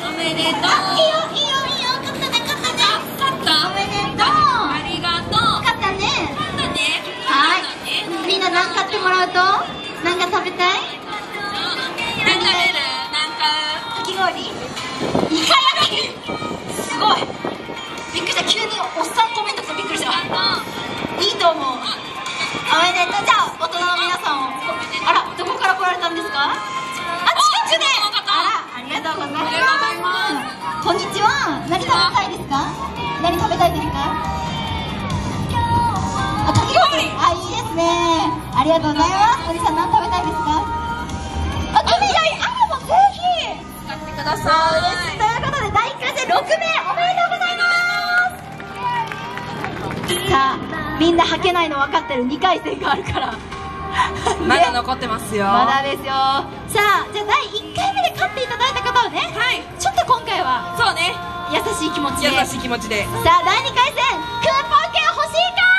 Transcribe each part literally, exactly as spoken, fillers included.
おめでとう。いいよいいよいいよ、勝ったね勝ったね。勝った。おめでとう。ありがとう。勝ったね。勝ったね。はい。みんな何買ってもらうと何か食べたい？何食べる？なんかかき氷？イカ焼き。すごい。びっくりした。急におっさんコメントとびっくりした。いいと思う。おめでとう。じゃあ大人の皆さんを、あら、どこから来られたんですか？あ、近くで。あら、ありがとうございます。こんにちは。何食べたいですか？何食べたいですか？あ、かき氷。あ、いいですね。ありがとうございます。お兄さん何食べたいですか？あ、グミがいい。あ、もうぜひ使ってください。ということでだいいっかいせんろくめいおめでとうございます。さあ、みんな履けないの分かってる。にかいせんがあるからまだ残ってますよ。 まだですよ。さあ、じゃあだいいっかいめで勝っていただいた方はね、はい、ちょっと今回はそうね、 優しい気持ちで、 優しい気持ちで、 さあだいにかいせんクーポン券欲しいか？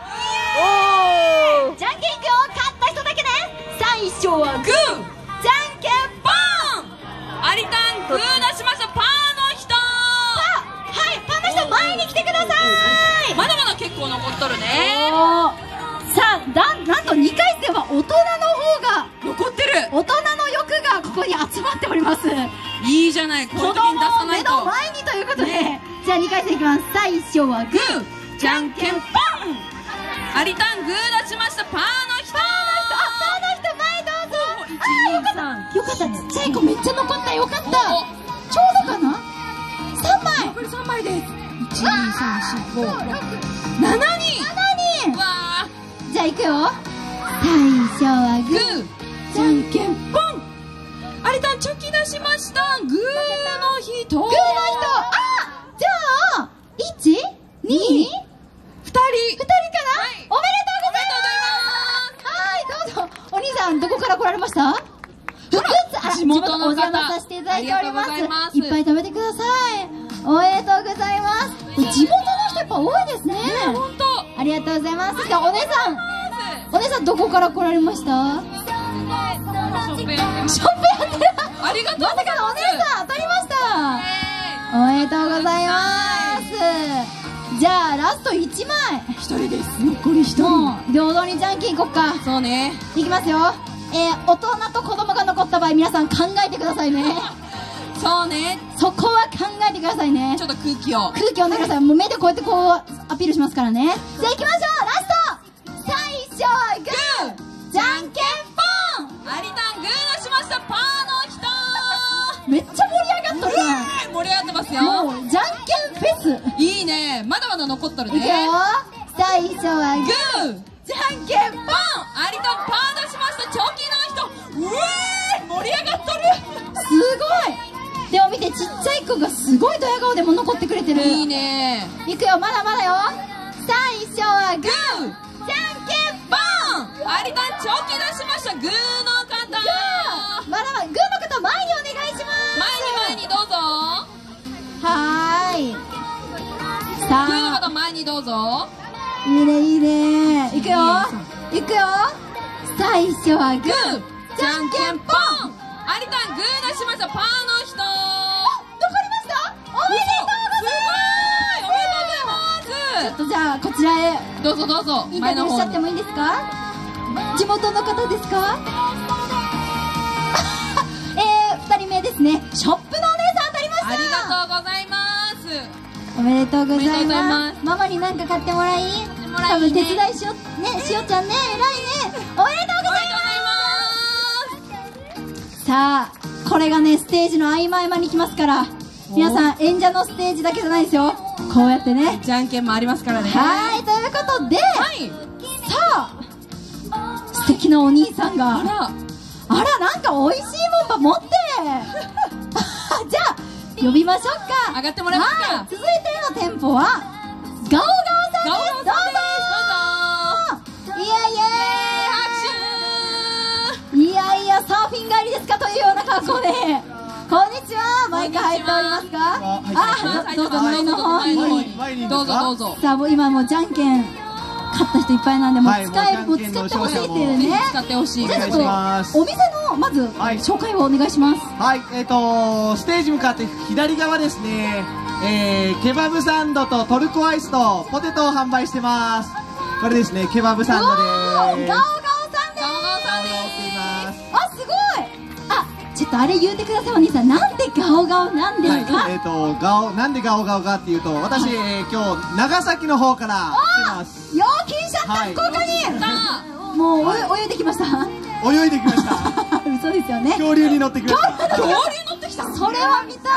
おー、じゃんけんいくよ。勝った人だけね。最初はグー、じゃんけんポン。 アリタングー出しました。パーの人。さあ、はい、パーの人前に来てください。 まだまだ結構残っとるね。 さあ、だなんとにかいせんは大人の方が残ってる。 大人の欲がここに集まっております。 いいじゃない。この時に出さないと。 子供を目の前にということで、ね、じゃあにかいせんいきます。最初はグー、じゃんけんポン。 アリタングー出しました。パーの人。 パーの人、前どうぞ。あ、よかった。よかった。ちっちゃい子めっちゃ残った。よかった。ちょうどかな。さんまい。 これさんまいです。いち、に、さん、し、ご、ろく、ななにん。 ななにん。 わあ。 じゃあいくよ。最初はグー、じゃんけんポン。 アリタンチョキ出しました。グーの人。グーの人。 あ、じゃあいち、に、ふたり。ふたりかな。はい、おめでとうございます。はい、どうぞ。お兄さんどこから来られました？福津。 地元の方。 お邪魔させていただいております。いっぱい食べてください。おめでとうございます。地元の人やっぱ多いですね。 本当。 ありがとうございます。そしてお姉さん。お姉さんどこから来られました？ショップやってる。 ありがとう。 まさかのお姉さん当たりました。おめでとうございます。じゃあラストいちまい。 ひとりです。残りひとり。 もう平等にじゃんけんいこっか。 そうね。 いきますよ。えー、大人と子供が残った場合皆さん考えてくださいね。 そうね。 そこは考えてくださいね。 ちょっと空気を。 空気を読んでください。もう目でこうやってこうアピールしますからね。じゃあ行きましょう。ラスト。最初はグー、じゃんけんポン。 アリタングー出しました。パーの人。 めっちゃ盛り上がっとるな。 盛り上がってますよ。 もうじゃんけんフェス。 いいね。まだまだ残っとるね。 いくよ。最初はグー、 じゃんけんポン。 アリタンパー出しました。チョキの人。うえー、盛り上がっとる。 すごい。でも見て、ちっちゃい子がすごいドヤ顔でも残ってくれてる。 いいね。 いくよ、まだまだよ。最初はグー、じゃんけんポン。 アリタンチョキ出しました。グーの方。 まだまだグーの方前にお願いします。 前に前にどうぞ。 はーい。さあ。 グーの方前にどうぞ。 いいねいいね。いくよ。いくよ。最初はグー、じゃんけんポン。 アリタングー出しました。パーの人。 あ、残りました。おめでとうございます。 おめでとうございます。 ちょっとじゃあこちらへどうぞどうぞ。 インタビューしちゃってもいいですか？地元の方ですか？えー、ふたりめですね。ショップのお姉さん当たりました。 ありがとうございます。 おめでとうございま。 ますママに何か買ってもらい、多分手伝いしようね。しおちゃんね、偉いね。おめでとうございます。さあ、これがねステージの合間合間に来ますから、皆さん演者のステージだけじゃないですよ。こうやってね、 じゃんけんもありますからね。 はい、ということで、 はい、 さあ素敵なお兄さんが、 あらあら、なんか美味しいもんば持ってじゃあ呼びましょうか。 上がってもらえますか。 はい、続いての店舗はガオガオさんです。 ガオガオさんです。 どうぞ。イエイイエーイ。いやいや、サーフィン帰りですかというような格好で、こんにちは。マイク入っておりますか？あ、どうぞ前の方に。 どうぞどうぞ。 さあ、もう今もうじゃんけん買った人いっぱいなんで、もう使える、もう使ってほしいっていうね。 使ってほしい。 じゃあちょっとお店のまず紹介をお願いします。 はい、えっとステージ向かって左側ですね、えー、ケバブサンドとトルコアイスとポテトを販売してます。これですね、ケバブサンドです。 ガオガオさんです。 ガオガオさんです。 あ、すごい。あ、ちょっとあれ言うてください、お兄さん。なんでガオガオなんですか？ はい、えっとガオ、なんでガオガオかっていうと、私、はい、えー、今日長崎の方から来てます。 よう聞いちゃった、はい、福岡に。もう、はい、泳いできました。 泳いできました。 嘘ですよね。 恐竜に乗ってきました。 恐竜乗ってきた。それは見たい。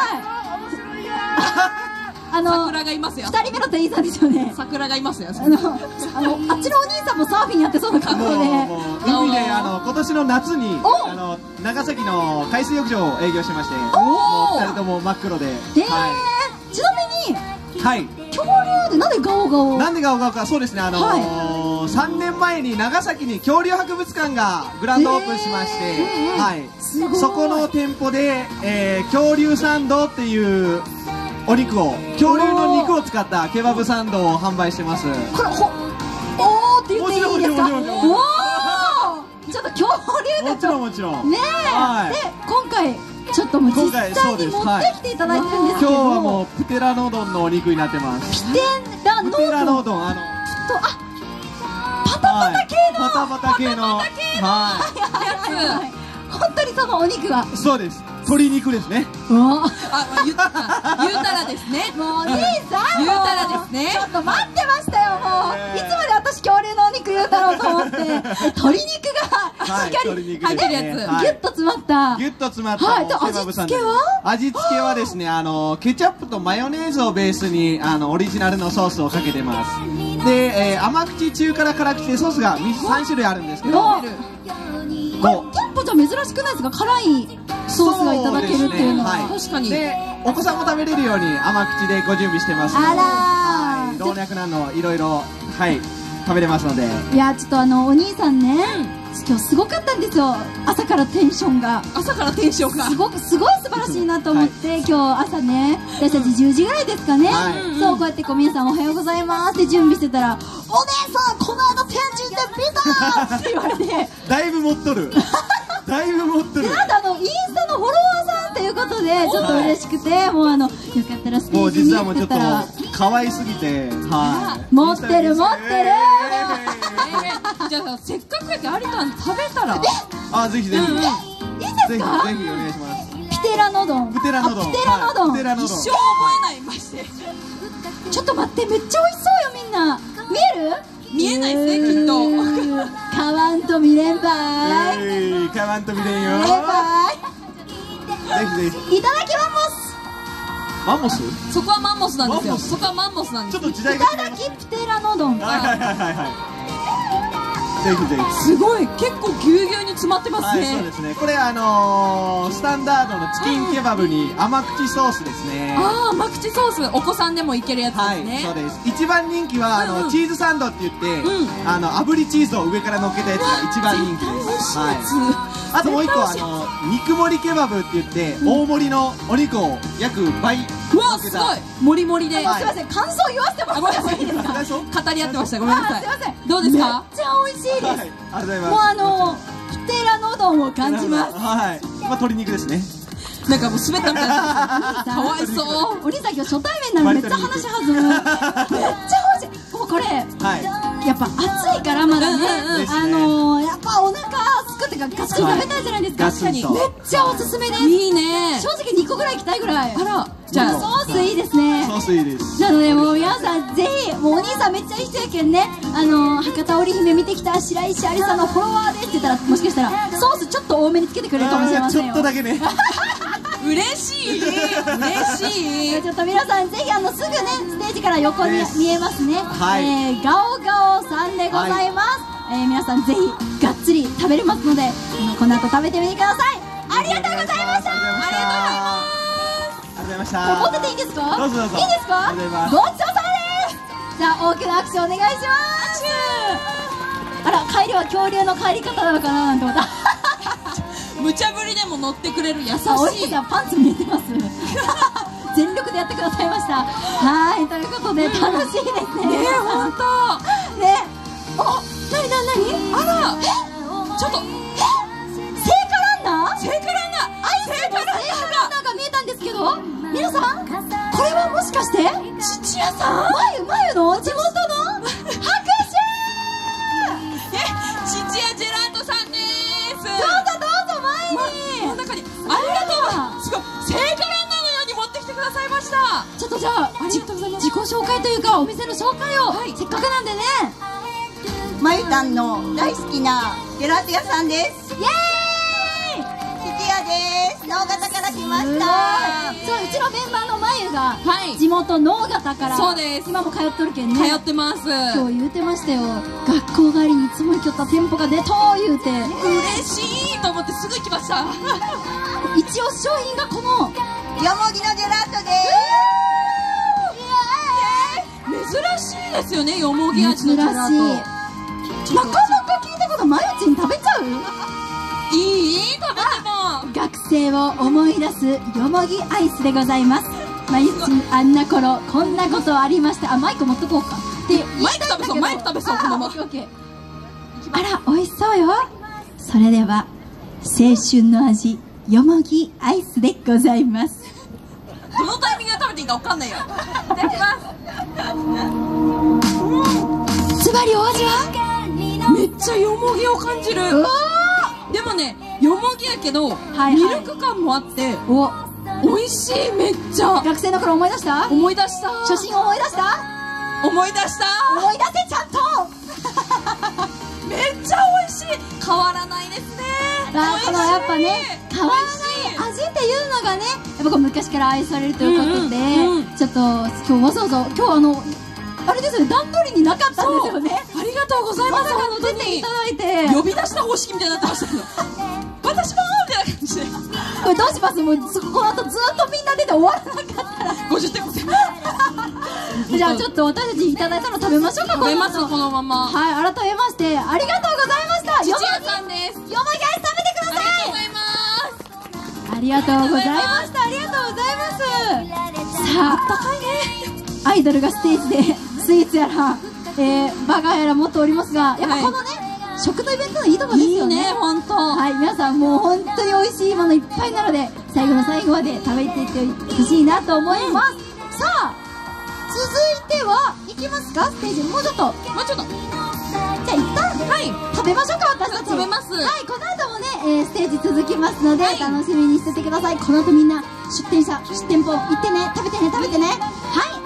あの桜がいますよ。 二人目の店員さんですよね。 桜がいますよ。 あの、あの、あっちのお兄さんもサーフィンやってそうな格好で。 海で、あの、今年の夏に、あの、長崎の海水浴場を営業してまして。もう二人とも真っ黒で。 ええ、ちなみに。 はい。 恐竜で、なんでガオガオ。 なんでガオガオか、そうですね、あの、三年前に長崎に恐竜博物館がグランドオープンしまして。はい。そこの店舗で、え、恐竜サンドっていう。お肉を、恐竜の肉を使ったケバブサンドを販売してます。 これ、ほ、おーって言っていいですか？おー、ちょっと恐竜だと。 もちろんもちろん。 ねえ。で、今回、ちょっともう実際に持ってきていただいてるんですけど。 今日はもうプテラノドンのお肉になってます。 プテラノドン。 プテラノドン、あの。 と、あ、パタパタ系の。 パタパタ系の。はい。 はい。本当にそのお肉は。 そうです。鶏肉ですね。 うわあ、言った言うたらですね。 もうお兄さん、 言うたらですね。 ちょっと待ってましたよ、もう。いつまで私恐竜のお肉言うだろうと思って。鶏肉がしっかり入ってるやつ。ギュッと詰まった。 ギュッと詰まった。はい。 味付けは？ 味付けはですね、あのケチャップとマヨネーズをベースにあのオリジナルのソースをかけてます。で、えー、甘口、中辛、辛口でソースがさん種類あるんですけど。 これ店舗じゃ珍しくないですか？辛いソースがいただけるっていうのは。 確かに。 で、お子さんも食べれるように甘口でご準備してますので。 あらー。老若男女いろいろ、はい、食べれますので。 いや、ちょっとあの、お兄さんね、今日すごかったんですよ。朝からテンションが。 朝からテンションが。 すごく、すごい素晴らしいなと思って、今日朝ね、私たちじゅうじぐらいですかね。そう、こうやってこう皆さんおはようございますって準備してたら、お姉さん、この間天神で見たって言われて。 だいぶ持っとる。だいぶ持っとる。 で、なんとあの、インスタのフォロワーさんということで、ちょっと嬉しくて、もうあの、よかったらステージに行ってたら。もう実はもうちょっと、 可愛すぎて、はい。 持ってる持ってる。 じゃあせっかくやけど有田食べたら。 あ、ぜひぜひ。いいですか？ ぜひお願いします。 ピテラノドン。 ピテラノドン。 ピテラノドン。 一生覚えないまして。 ちょっと待って、めっちゃ美味しそうよみんな。見える？ 見えないですね、きっと。 買わんと見れんばい。 買わんと見れんよ。 見れんばい。ぜひぜひ。いただきますマンモス？ そこはマンモスなんですよ。そこはマンモスなんです。 ちょっと時代が違います。 いただきピテラノドン。 はいはいはいはいはい。ぜひぜひ。 すごい、結構ぎゅうぎゅうに詰まってますね。 はい、そうですね。これあのー、スタンダードのチキンケバブに甘口ソースですね。 ああ、甘口ソース、お子さんでもいけるやつですね。 はい、そうです。一番人気はあの、うんうん、チーズサンドって言って、うん、あの炙りチーズを上から乗っけたやつが一番人気です。はい。あともう一個あの肉盛りケバブって言って、うん、大盛りのお肉を約倍。 うわ、すごい。もりもりで。 すみません、感想言わせてもらってもいいですか？ 語り合ってました。ごめんなさい。 すみません。 どうですか？ めっちゃ美味しいです。 ありがとうございます。 もうあのピテラノドンを感じます。 はい。まあ鶏肉ですね。 なんかもう滑ったみたいな。かわいそう。 お兄さん今日初対面なのめっちゃ話弾む。めっちゃ美味しい。もうこれやっぱ暑いからまだね。あのやっぱお腹すくってかガッツリ食べたいじゃないですか。確かに。めっちゃおすすめです。 いいね。 正直にこぐらい行きたいぐらい。 あら。 じゃあソースいいですね。 ソースいいです。 なのでもう皆さんぜひ、もうお兄さんめっちゃいい人やけんね、あの博多織姫見てきた白石ありさんのフォロワーですって言ったら、もしかしたらソースちょっと多めにつけてくれるかもしれませんよ。 ちょっとだけね。 嬉しい嬉しい。 ちょっと皆さんぜひあのすぐねステージから横に見えますね。 はい、 えー、ガオガオさんでございます。はい、えー、皆さんぜひがっつり食べれますので、この後食べてみてください。ありがとうございました。 ありがとうございます。ありがとうございました。 持ってていいですか？ どうぞどうぞ。 いいですか？ ごちそうさまです。じゃあ大きな拍手お願いします。あら、帰りは恐竜の帰り方なのかななんて思った。 無茶ぶりでも乗ってくれる優しい。 お兄さんパンツ見えてます。全力でやってくださいました。はい、ということで楽しいですね。 ね、本当。 ね。 。ちょっと、 聖火ランナー、 聖火ランナー、聖火ランナーがが見えたんですけど、皆さん、これはもしかして土屋さん、 まゆまゆの地元の拍手。 え、土屋ジェラートさんです。 どうぞどうぞ前に。 真ん中にありがとう。すごい、聖火ランナーのように持ってきてくださいました。 ちょっとじゃあ、 ありがとうございます。 自己紹介というかお店の紹介を、せっかくなんでね。 まゆたんの大好きなジェラート屋さんです。 イエーイ。 土屋です。直方から来ました。 そう、うちのメンバーのまゆが、 はい、 地元直方から、 そうです。 今も通っとるけんね。 通ってます。 今日言うてましたよ。学校帰りにいつも行きよった店舗が出とー言うて。 嬉しいと思ってすぐ行きました。 一押し商品がこの、 よもぎのジェラートです。 珍しいですよね、よもぎ味のジェラート。 なかなか聞いたこと毎日に食べちゃう。 いい、食べても学生を思い出すよもぎアイスでございます。毎日あんな頃こんなことありました。あ、マイク持っとこうか。で、 マイク食べそう、マイク食べそう、このまま。 あら、美味しそうよ。それでは青春の味よもぎアイスでございます。 どのタイミングで食べていいか分かんないよ。いただきます。 つまりお味はめっちゃよもぎを感じる。 うわー、でもね、よもぎやけど、 はいはい、 ミルク感もあってお美味しい。めっちゃ学生の頃思い出した。 思い出した。 初心を思い出した。 思い出した。 思い出せちゃんとめっちゃ美味しい。変わらないですね。 あ、このやっぱね、変わらない味っていうのがね、やっぱこう昔から愛されるということで、 うんうん、 ちょっと今日わざわざ今日あのあれですよね、段取りになかったんですよね。 ありがとうございます。 まさかの出ていただいて呼び出した方式みたいになってましたけど私もみたいな感じで、 これどうします。もうそこの後ずっとみんな出て終わらなかったらごじゅってんごせんじゃあちょっと私たちいただいたの食べましょうか。 食べます、このまま。 はい、改めましてありがとうございました。 土屋さんです。 よもぎアイス食べてください。 ありがとうございます。 ありがとうございました。ありがとうございます。さあ、 あったかいね。 アイドルがステージでスイーツやら、えー、バカやら持っておりますが、やっぱこのね、はい、食のイベントのいいとこですよね。 いいね、本当。 はい、皆さんもう本当に美味しいものいっぱいなので、最後の最後まで食べていってほしいなと思います。うん、さあ、続いては、いきますか、ステージ。もうちょっと。もうちょっと。 じゃあ一旦、はい、食べましょうか、私たち。 食べます。 はい、この後もね、えー、ステージ続きますので、 はい、 楽しみにしててください。この後みんな、出店者、出店舗行ってね、食べてね、食べてね。はい。